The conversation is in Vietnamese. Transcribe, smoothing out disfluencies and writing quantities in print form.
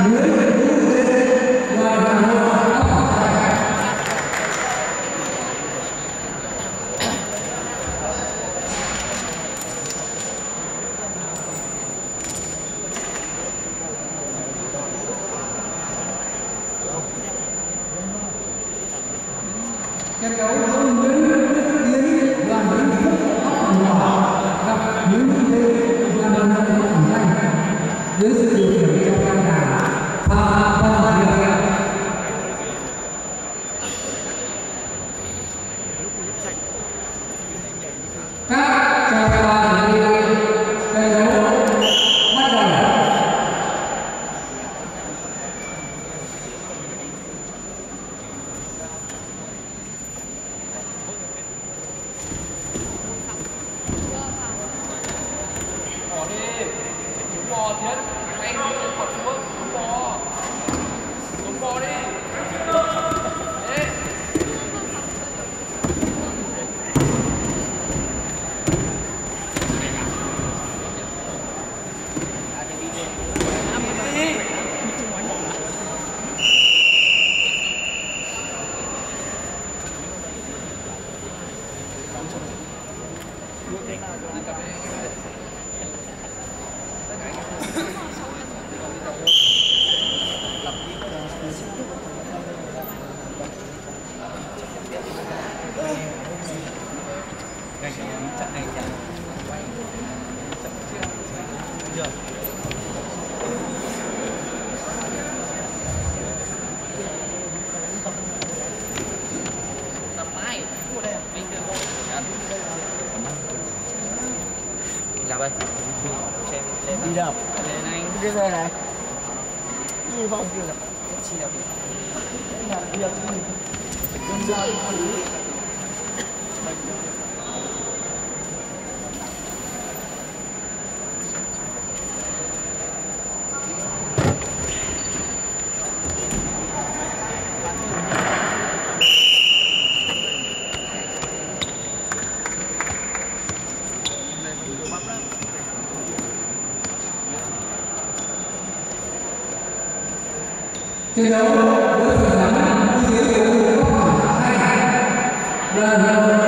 Trận đấu giữa Nguyễn Đức Tiến và Nguyễn Phúc Hồng Hòa gặp Nguyễn Đức Lê và Đoàn Hồng Hồng Thanh dưới sự điều khiển trong căn nhà Phạm Văn Hiệp. Các trò chơi trận đấu bắt đầu. Bò Tiến, anh quật xuống, xuống bò đi. Đấy. Trận này chẳng chưa tập mai của đây mình được không làm đây xem đi đâu lên anh cái đây này đi vòng kia là chi là việc trận đấu với phần thắng ưu tiên của Nguyễn Phúc Hồng Thanh.